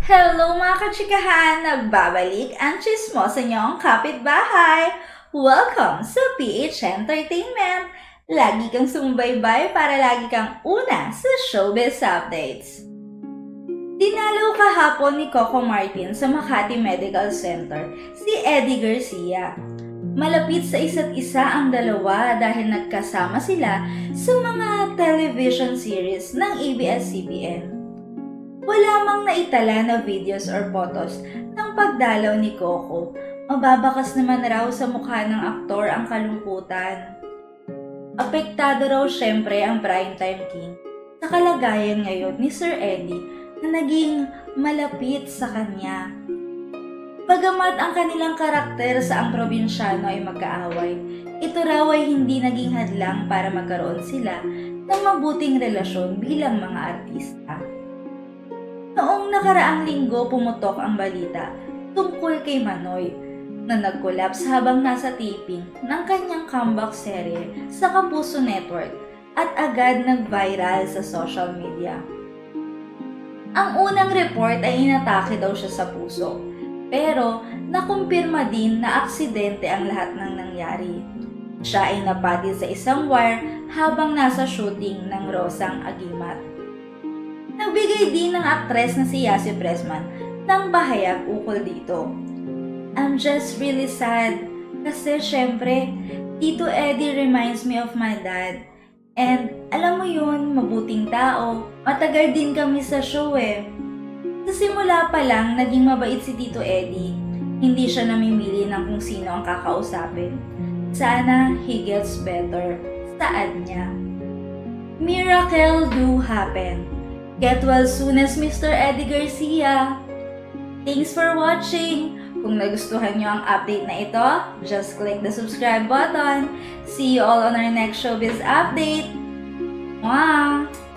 Hello mga kachikahan! Nagbabalik ang chismosa niyong kapitbahay! Welcome sa PH Entertainment! Lagi kang sumubaybay para lagi kang una sa showbiz updates. Dinalaw kahapon ni Coco Martin sa Makati Medical Center si Eddie Garcia. Malapit sa isa't isa ang dalawa dahil nagkasama sila sa mga television series ng ABS-CBN. Wala mang naitala na videos or photos ng pagdalaw ni Coco. Mababakas naman raw sa mukha ng aktor ang kalungkutan. Apektado raw syempre ang primetime king sa kalagayan ngayon ni Sir Eddie na naging malapit sa kanya. Bagamat ang kanilang karakter sa Ang Probinsyano ay magkaaway, ito raw ay hindi naging hadlang para magkaroon sila ng mabuting relasyon bilang mga artista. Noong nakaraang linggo pumutok ang balita tungkol kay Manoy na nag-collapse habang nasa taping ng kanyang comeback serye sa Kapuso Network at agad nag-viral sa social media. Ang unang report ay inatake daw siya sa puso, pero nakumpirma din na aksidente ang lahat ng nangyari. Siya ay napati sa isang wire habang nasa shooting ng Rosang Agimat. Nagbigay din ng aktres na si Yasi Pressman ng bahayag ukol dito. I'm just really sad kasi syempre, Tito Eddie reminds me of my dad. And alam mo yun, mabuting tao. Matagal din kami sa show eh. Sa simula pa lang, naging mabait si Tito Eddie. Hindi siya namimili ng kung sino ang kakausapin. Sana he gets better. Saad niya. Miracle do happen. Get well soon as Mr. Eddie Garcia. Thanks for watching. Kung nagustuhan nyo ang update na ito, just click the subscribe button. See you all on our next showbiz update. Mwah!